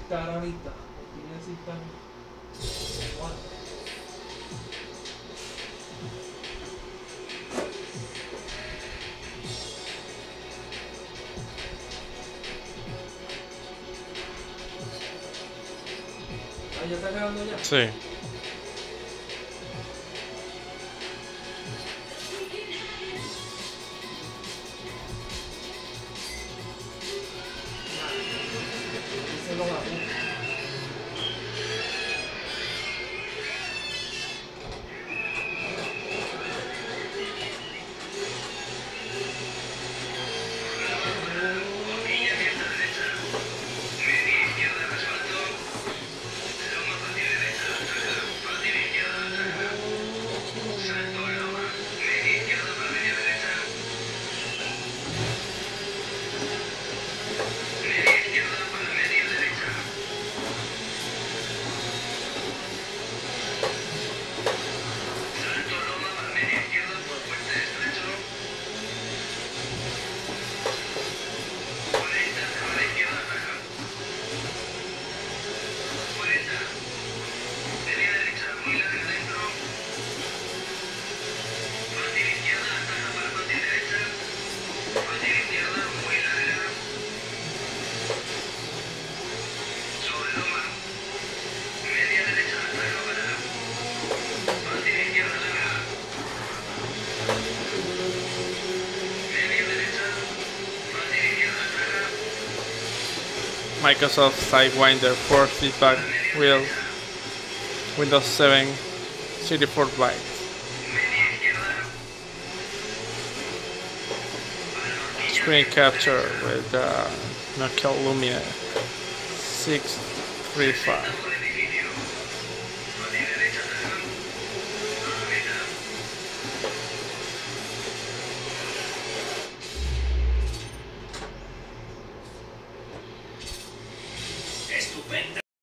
Vista, vista. Tiene vista. Ah, ya está grabando ya. Sí. Ese lo grabó. Microsoft Sidewinder 4 feedback wheel, Windows 7, 64 bytes. Screen capture with Nokia Lumia 635.